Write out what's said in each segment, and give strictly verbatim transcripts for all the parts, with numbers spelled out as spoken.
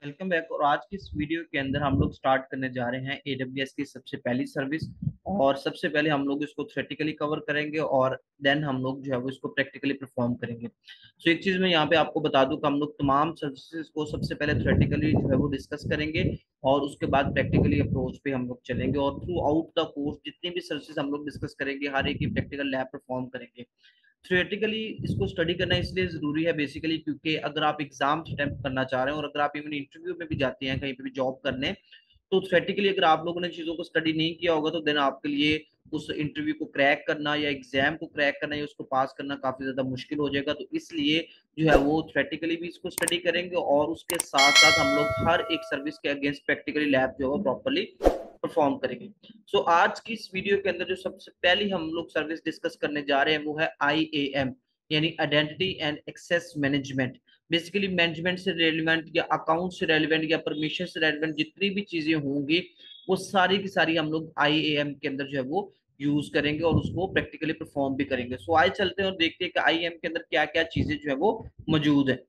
Welcome back. और आज की इस वीडियो के अंदर हम लोग स्टार्ट करने जा रहे हैं एडब्ल्यूएस की सबसे पहली सर्विस। और सबसे पहले हम लोग इसको थ्योरेटिकली कवर करेंगे और देन हम लोग जो है वो इसको प्रैक्टिकली परफॉर्म करेंगे। सो एक चीज मैं यहाँ पे आपको बता दूं कि हम लोग तमाम सर्विसेज को सबसे पहले थ्योरेटिकली जो है वो डिस्कस करेंगे और उसके बाद प्रैक्टिकली अप्रोच पे हम लोग चलेंगे। और थ्रू आउट द कोर्स जितनी भी सर्विसेज हम लोग डिस्कस करेंगे हर एक की प्रैक्टिकल लैब परफॉर्म करेंगे। थ्योरेटिकली इसको स्टडी करना इसलिए जरूरी है बेसिकली क्योंकि अगर आप एग्जाम अटेम्प्ट करना चाह रहे हैं और अगर आप इवन इंटरव्यू में भी जाते हैं कहीं पे भी जॉब करने, तो थ्योरेटिकली अगर आप लोगों ने चीजों को स्टडी नहीं किया होगा तो देन आपके लिए उस इंटरव्यू को क्रैक करना या एग्जाम को क्रैक करना या उसको पास करना काफी ज्यादा मुश्किल हो जाएगा। तो इसलिए जो है वो थ्योरेटिकली भी इसको स्टडी करेंगे और उसके साथ साथ हम लोग हर एक सर्विस के अगेंस्ट प्रैक्टिकली लैब जो है प्रॉपरली परफॉर्म करेंगे। सो so, आज की इस वीडियो के अंदर जो सबसे पहली हम लोग सर्विस डिस्कस करने जा रहे हैं वो है आई ए एम, यानी identity and access management. Basically management से रेलिवेंट या अकाउंट से रेलिवेंट या परमिशन से रेलिवेंट जितनी भी चीजें होंगी वो सारी की सारी हम लोग आई ए एम के अंदर जो है वो यूज करेंगे और उसको प्रैक्टिकली परफॉर्म भी करेंगे। सो so, आइए चलते हैं और देखते हैं कि आई ए एम के अंदर क्या क्या चीजें जो है वो मौजूद है।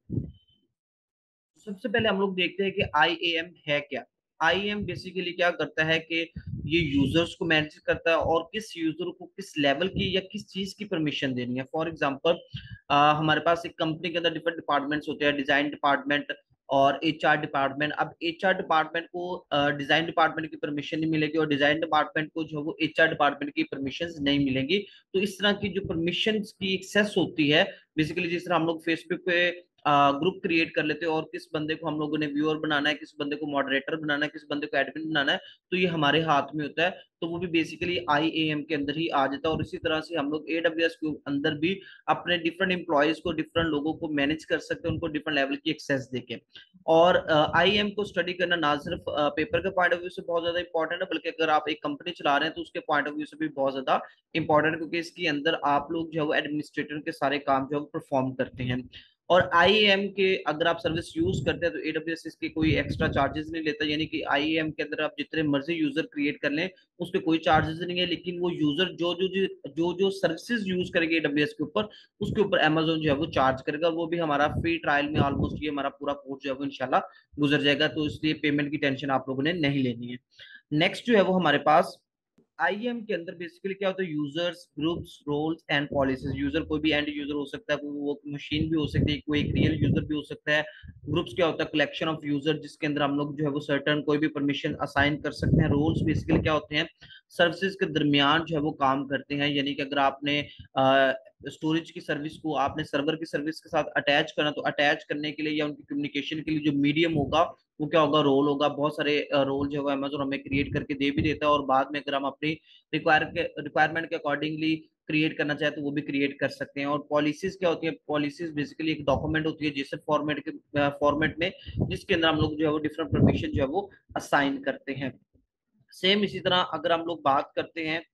सबसे पहले हम लोग देखते हैं कि आई ए एम है क्या। आई ए एम बेसिकली क्या करता है कि ये यूजर्स को मैनेज करता है और किस यूजर को किस लेवल की या किस चीज की परमिशन देनी है। फॉर एग्जांपल हमारे पास एक कंपनी के अंदर डिफरेंट डिपार्टमेंट्स होते हैं, डिजाइन डिपार्टमेंट और एच आर डिपार्टमेंट। अब एच आर डिपार्टमेंट को डिजाइन डिपार्टमेंट की परमिशन नहीं मिलेगी और डिजाइन डिपार्टमेंट को जो वो एच आर डिपार्टमेंट की परमिशन नहीं मिलेंगी। तो इस तरह की जो परमिशन की एक्सेस होती है, बेसिकली जिस तरह हम लोग फेसबुक पे ग्रुप क्रिएट कर लेते हैं और किस बंदे को हम लोगों ने व्यूअर बनाना है, किस बंदे को मॉडरेटर बनाना है, किस बंदे को एडमिन बनाना है, तो ये हमारे हाथ में होता है। तो वो भी बेसिकली आई ए एम के अंदर ही आ जाता है। और इसी तरह से हम लोग ए डब्ल्यू एस के अंदर भी अपने डिफरेंट एम्प्लॉयज को, डिफरेंट लोगों को मैनेज कर सकते हैं, उनको डिफरेंट लेवल की एक्सेस देके। और आई ए एम को स्टडी करना ना सिर्फ पेपर के पॉइंट ऑफ व्यू से बहुत ज्यादा इंपॉर्टेंट है, बल्कि अगर आप एक कंपनी चला रहे हैं तो उसके पॉइंट ऑफ व्यू से भी बहुत ज्यादा इंपॉर्टेंट है, क्योंकि इसके अंदर आप लोग जो है वो एडमिनिस्ट्रेटर के सारे काम जो है वो परफॉर्म करते हैं। और आई ए एम के अगर आप सर्विस यूज करते हैं तो ए डब्ल्यू एस इसके कोई एक्स्ट्रा चार्जेस नहीं लेता, यानी कि आई ए एम के अंदर आप जितने मर्जी यूजर क्रिएट कर लें उस पर कोई चार्जेस नहीं है। लेकिन वो यूजर जो जो जो जो सर्विसेज यूज करेंगे ए डब्ल्यू एस के ऊपर, उसके ऊपर अमेजोन जो है वो चार्ज करेगा। वो भी हमारा फ्री ट्रायल में ऑलमोस्ट ये हमारा पूरा कोर्स जो है वो इंशाल्लाह गुजर जाएगा, तो इसलिए पेमेंट की टेंशन आप लोगों ने नहीं लेनी है। नेक्स्ट जो है वो हमारे पास आई ए एम के अंदर बेसिकली क्या होता है, users, groups, roles and policies. User कोई भी एंड यूजर हो सकता है, कोई वो मशीन भी हो सकती है, कोई एक रियल यूजर भी हो सकता है। ग्रुप्स क्या होता है, कलेक्शन ऑफ यूजर जिसके अंदर हम लोग जो है वो सर्टन कोई भी परमिशन असाइन कर सकते हैं। रोल्स बेसिकली क्या होते हैं, सर्विसेज के दरमियान जो है वो काम करते हैं, यानी कि अगर आपने स्टोरेज की सर्विस को आपने सर्वर की सर्विस के साथ अटैच करना, तो अटैच करने के लिए या उनकी कम्युनिकेशन के लिए जो मीडियम होगा वो क्या होगा, रोल होगा। बहुत सारे रोल जो है अमेजोन हमें क्रिएट करके दे भी देता है और बाद में अगर हम अपनी रिक्वायर के रिक्वायरमेंट के अकॉर्डिंगली क्रिएट करना चाहे तो वो भी क्रिएट कर सकते हैं। और पॉलिसीज क्या होती है, पॉलिसीज बेसिकली एक डॉक्यूमेंट होती है जिससे फॉर्मेट के फॉर्मेट में, जिसके अंदर हम लोग जो है वो डिफरेंट परमिशन जो है वो असाइन करते हैं। सेम इसी तरह अगर हम लोग बात करते हैं,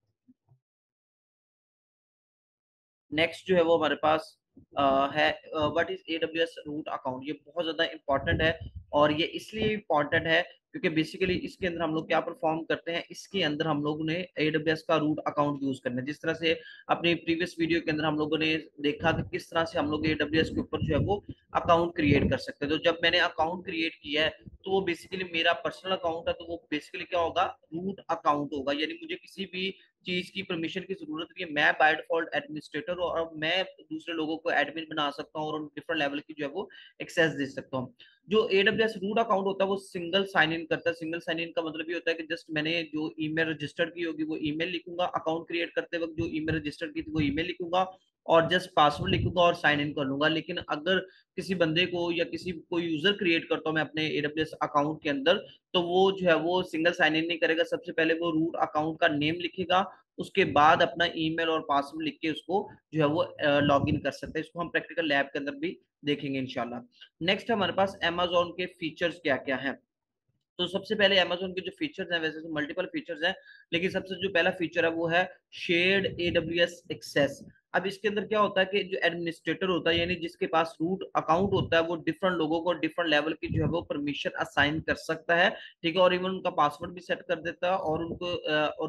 नेक्स्ट जो है वो हमारे पास आ, है what is AWS root account. ये बहुत ज्यादा इंपॉर्टेंट है और ये इसलिए इंपॉर्टेंट है क्योंकि बेसिकली इसके अंदर हम लोग क्या परफॉर्म करते हैं, इसके अंदर हम लोगों ने एडब्ल्यूएस का रूट अकाउंट यूज करना है। जिस तरह से अपनी प्रीवियस वीडियो के अंदर हम लोगों ने देखा कि किस तरह से हम लोग एडब्ल्यूएस के ऊपर जो है वो अकाउंट क्रिएट कर सकते हैं। तो जब मैंने अकाउंट क्रिएट किया है तो वो बेसिकली मेरा पर्सनल अकाउंट है, तो वो बेसिकली क्या होगा, रूट अकाउंट होगा। यानी मुझे किसी भी चीज की परमिशन की जरूरत नहीं है, मैं बाय डिफॉल्ट एडमिनिस्ट्रेटर हूँ और मैं दूसरे लोगों को एडमिन बना सकता हूँ और डिफरेंट लेवल की जो है वो एक्सेस दे सकता हूँ। जो एडब्ल्यूएस रूट अकाउंट होता है वो सिंगल साइन इन करता है। सिंगल साइन इन का मतलब ये होता है कि जस्ट मैंने जो ईमेल रजिस्टर्ड की होगी वो ईमेल लिखूंगा, अकाउंट क्रिएट करते वक्त जो ईमेल रजिस्टर्ड की थी वो ईमेल लिखूंगा और जस्ट पासवर्ड लिखूंगा और साइन इन कर लूंगा। लेकिन अगर किसी बंदे को या किसी कोई यूजर क्रिएट करता हूँ मैं अपने एडब्ल्यूएस अकाउंट के अंदर, तो वो जो है वो सिंगल साइन इन नहीं करेगा। सबसे पहले वो रूट अकाउंट का नेम लिखेगा, उसके बाद अपना ईमेल और पासवर्ड लिख के उसको जो है वो लॉग इन कर सकते हैं। इसको हम प्रैक्टिकल लैब के अंदर भी देखेंगे इंशाल्लाह। नेक्स्ट हमारे पास अमेजोन के फीचर्स क्या क्या हैं। तो सबसे पहले अमेजोन के जो फीचर्स हैं, वैसे तो मल्टीपल फीचर्स हैं, लेकिन सबसे जो पहला फीचर है वो है शेयर्ड एडब्ल्यूएस एक्सेस। अब इसके अंदर क्या होता है कि जो एडमिनिस्ट्रेटर होता है, यानी जिसके पास रूट अकाउंट होता है, वो डिफरेंट लोगों को डिफरेंट लेवल की जो है वो परमिशन असाइन कर सकता है, ठीक है। और इवन उनका पासवर्ड भी सेट कर देता है और उनको और जब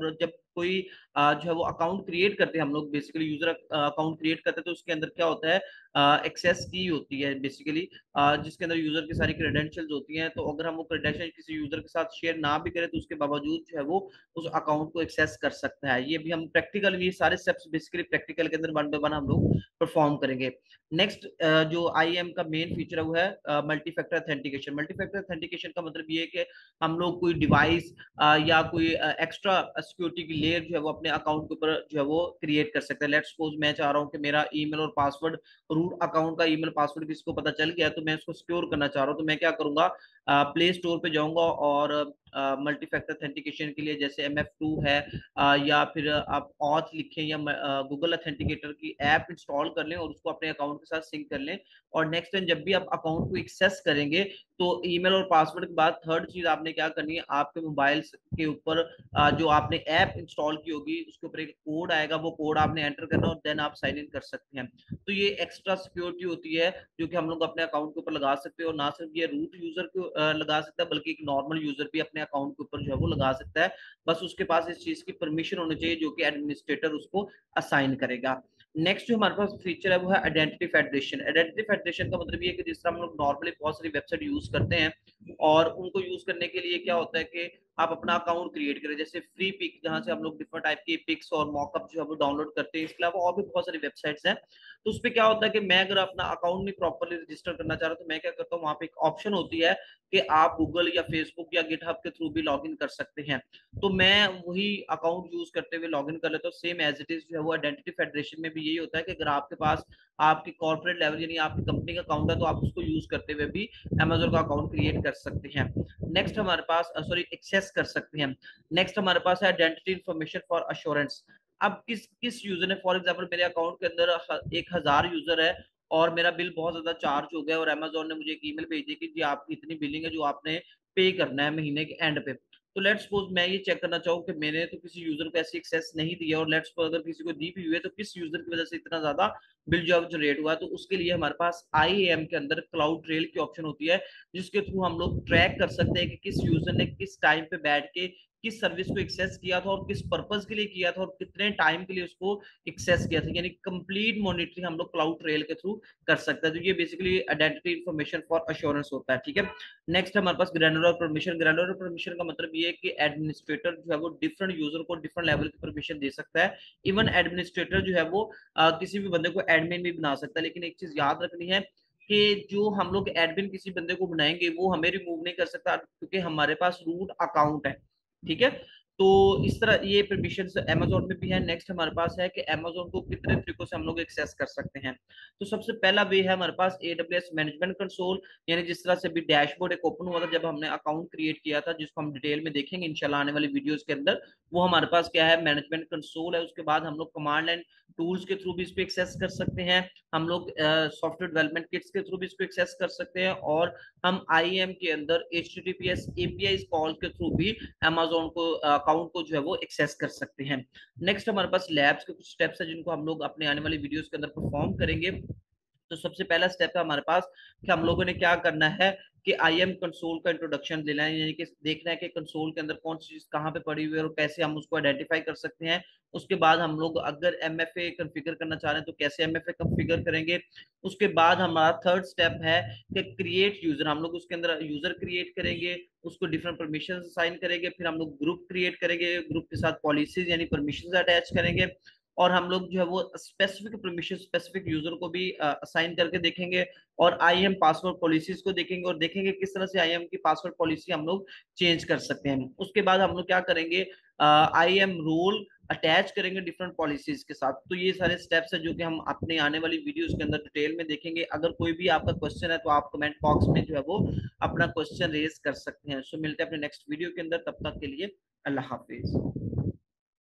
कोई uh, जो है वो अकाउंट क्रिएट करते हैं हम लोग, बेसिकली यूजर अकाउंट क्रिएट करते हैं, तो उसके अंदर क्या होता है, एक्सेस की होती है बेसिकली, जिसके अंदर यूजर की सारी क्रेडेंशियल्स होती हैं। तो अगर हम वो क्रेडेंशियल किसी यूजर के साथ शेयर ना भी करें तो उसके बावजूद जो है वो उस अकाउंट को एक्सेस कर सकता है। ये भी हम प्रैक्टिकल, ये सारे स्टेप्स बेसिकली प्रैक्टिकल के अंदर वन बाय वन हम लोग परफॉर्म करेंगे। नेक्स्ट जो आई एम का मेन फीचर है वो है multi factor authentication. Multi factor authentication का मतलब ये है कि हम लोग कोई डिवाइस या कोई एक्स्ट्रा सिक्योरिटी की लेयर जो है वो अपने अकाउंट के ऊपर जो है वो क्रिएट कर सकते हैं। लेट्स सपोज मैं चाह रहा हूँ कि मेरा ईमेल और पासवर्ड, रूट अकाउंट का ईमेल पासवर्ड किसी को पता चल गया, तो मैं इसको सिक्योर करना चाह रहा हूँ, तो मैं क्या करूंगा, प्ले स्टोर पे जाऊंगा और मल्टी फैक्टर ऑथेंटिकेशन के लिए जैसे एम एफ टू है, आ, या फिर आप ऑथ लिखें या गूगल ऑथेंटिकेटर की ऐप इंस्टॉल कर लें और उसको अपने अकाउंट के साथ सिंक कर लें। और नेक्स्ट टाइम जब भी आप अकाउंट को एक्सेस करेंगे तो ईमेल और पासवर्ड के बाद थर्ड चीज आपने क्या करनी है, आपके मोबाइल के ऊपर जो आपने ऐप इंस्टॉल की होगी उसके ऊपर एक कोड आएगा, वो कोड आपने एंटर करना और देन आप साइन इन कर सकते हैं। तो ये एक्स्ट्रा सिक्योरिटी होती है जो कि हम लोग अपने अकाउंट के ऊपर लगा सकते हैं, और ना सिर्फ ये रूट यूजर को लगा सकता है बल्कि एक नॉर्मल यूजर भी अपने अकाउंट के ऊपर जो है वो लगा सकता है। बस उसके पास इस चीज की परमिशन होनी चाहिए जो कि एडमिनिस्ट्रेटर उसको असाइन करेगा। नेक्स्ट जो हमारे पास फीचर है वो है आइडेंटिटी फेडरेशन। आइडेंटिटी फेडरेशन का मतलब ये है कि जिस तरह हम लोग नॉर्मली बहुत सारी वेबसाइट यूज करते हैं और उनको यूज करने के लिए क्या होता है कि आप अपना अकाउंट क्रिएट करें, जैसे फ्री पिक जहां से हम लोग डिफरेंट टाइप की पिक्स और मॉकअप जो है वो डाउनलोड करते हैं। इसके अलावा और भी बहुत सारी वेबसाइट्स हैं। तो उस पर क्या होता है कि मैं अगर अपना अकाउंट नहीं प्रॉपरली रजिस्टर करना चाह रहा हूं तो मैं क्या करता हूँ, वहां पे एक ऑप्शन होती है कि आप गूगल या फेसबुक या गिटहब के थ्रू भी लॉग इन कर सकते हैं। तो मैं वही अकाउंट यूज करते हुए लॉग इन कर लेता हूँ। सेम एज इट इज जो है वो आइडेंटिटी फेडरेशन में भी यही होता है कि अगर आपके पास आपकी कॉर्पोरेट लेवल यानी आपकी कंपनी का अकाउंट है तो आप उसको यूज करते हुए भी अमेजोन का अकाउंट क्रिएट कर सकते हैं। नेक्स्ट हमारे पास सॉरी एक्सेस कर सकते हैं। नेक्स्ट हमारे पास है आइडेंटिटी इन्फॉर्मेशन फॉर अश्योरेंस। अब किस किस यूजर ने, फॉर एग्जांपल मेरे अकाउंट के अंदर एक हजार यूजर है और मेरा बिल बहुत ज्यादा चार्ज हो गया और अमेजोन ने मुझे एक ईमेल भेज दी कि जी आपकी इतनी बिलिंग है जो आपने पे करना है महीने के एंड पे। तो लेट्स सपोज मैं ये चेक करना चाहूँ कि मैंने तो किसी यूजर को ऐसी एक्सेस नहीं दिया, और लेट्स सपोज अगर किसी को दी भी हुई है तो किस यूजर की वजह से इतना ज्यादा बिल जो जनरेट हुआ। तो उसके लिए हमारे पास आई एम के अंदर क्लाउड ट्रेल की ऑप्शन होती है जिसके थ्रू हम लोग ट्रैक कर सकते हैं कि किस यूजर ने किस टाइम पे बैठ के किस सर्विस को एक्सेस किया था और किस पर्पज के लिए किया था और कितने टाइम के लिए उसको एक्सेस किया था, यानी कंप्लीट मॉनिटरिंग हम लोग क्लाउड ट्रेल के थ्रू कर सकते हैं। तो ये basically identity information for assurance होता है। ठीक है, नेक्स्ट हमारे पास ग्रैनुलर परमिशन। ग्रैनुलर परमिशन का मतलब ये है कि एडमिनिस्ट्रेटर जो है वो डिफरेंट यूजर को डिफरेंट लेवल की परमिशन दे सकता है। इवन एडमिनिस्ट्रेटर जो है वो आ, किसी भी बंदे को एडमिन भी बना सकता है। लेकिन एक चीज याद रखनी है कि जो हम लोग एडमिन किसी बंदे को बनाएंगे वो हमें रिमूव नहीं कर सकता क्योंकि हमारे पास रूट अकाउंट है। ठीक है, तो इस तरह ये परमिशन अमेजोन में भी है। नेक्स्ट हमारे पास है कि अमेजोन को कितने तरीकों से हम लोग एक्सेस कर सकते हैं। तो सबसे पहला वे है हमारे पास एडब्ल्यूएस मैनेजमेंट कंसोल, यानी जिस तरह से भी डैशबोर्ड एक ओपन हुआ था जब हमने अकाउंट क्रिएट किया था, जिसको हम डिटेल में देखेंगे इंशाल्लाह आने वाली वीडियोस के अंदर। वो हमारे पास क्या है, मैनेजमेंट कंसोल है। उसके बाद हम लोग कमांड एंड टूल्स के थ्रू भी इस पे एक्सेस कर सकते हैं। हम लोग सॉफ्टवेयर डेवलपमेंट किट्स के थ्रू भी इसको एक्सेस कर सकते हैं, और हम आई एम के अंदर H T T P S API call के थ्रू भी अमेजोन को अकाउंट को जो है वो एक्सेस कर सकते हैं। नेक्स्ट हमारे पास लैब्स के कुछ स्टेप्स है जिनको हम लोग अपने आने वाली वीडियोस के अंदर परफॉर्म करेंगे। तो सबसे पहला स्टेप है हमारे पास कि हम लोगों ने क्या करना है कि आई एम कंसोल का इंट्रोडक्शन लेना है, यानी कि देखना है कि कंसोल के अंदर कौन सी चीज कहाँ पे पड़ी हुई है और कैसे हम उसको आइडेंटिफाई कर सकते हैं। उसके बाद हम लोग अगर एम एफ ए कन्फिगर करना चाह रहे हैं तो कैसे एम एफ ए कन्फिगर करेंगे। उसके बाद हमारा थर्ड स्टेप है कि क्रिएट यूजर, हम लोग उसके अंदर यूजर क्रिएट करेंगे, उसको डिफरेंट परमिशन असाइन करेंगे, फिर हम लोग ग्रुप क्रिएट करेंगे, ग्रुप के साथ पॉलिसीज यानी परमिशन अटैच करेंगे, और हम लोग जो है वो स्पेसिफिक परमिशन स्पेसिफिक यूजर को भी असाइन करके देखेंगे, और आई एम पासवर्ड पॉलिसीज को देखेंगे और देखेंगे किस तरह से आई एम की पासवर्ड पॉलिसी हम लोग चेंज कर सकते हैं। उसके बाद हम लोग क्या करेंगे, आई एम रोल अटैच करेंगे डिफरेंट पॉलिसीज के साथ। तो ये सारे स्टेप्स है जो कि हम अपने आने वाली वीडियोस के अंदर डिटेल में देखेंगे। अगर कोई भी आपका क्वेश्चन है तो आप कमेंट बॉक्स में जो है वो अपना क्वेश्चन रेज कर सकते हैं। सो मिलते हैं अपने नेक्स्ट वीडियो के अंदर, तब तक के लिए अल्लाह हाफिज।